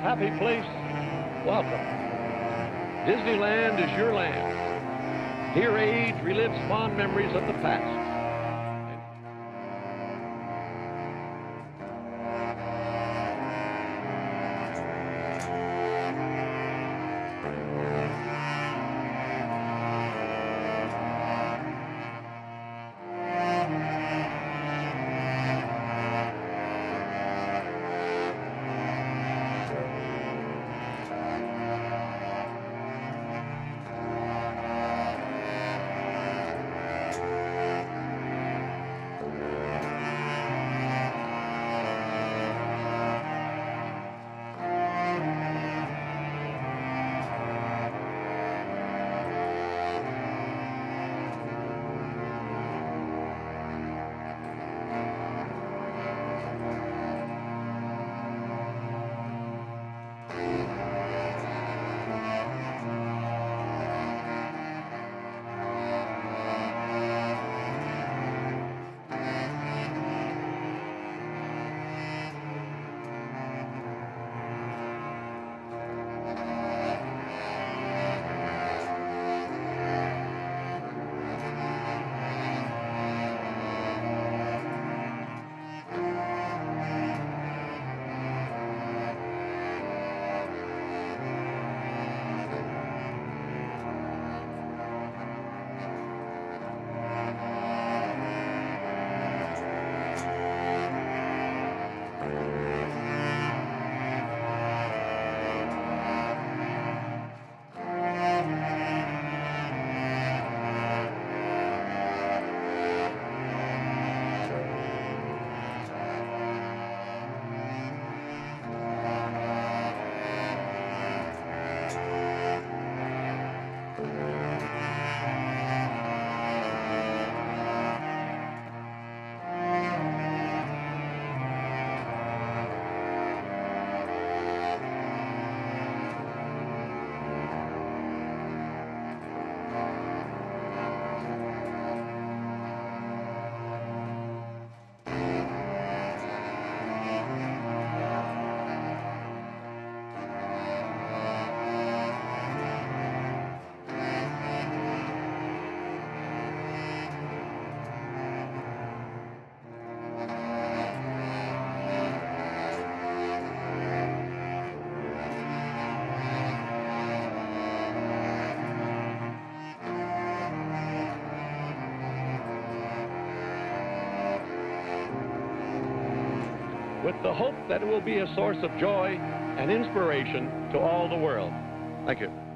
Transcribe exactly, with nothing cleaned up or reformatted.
happy place, welcome. Disneyland is your land. Dear age relives fond memories of the past. with the hope that it will be a source of joy and inspiration to all the world. Thank you.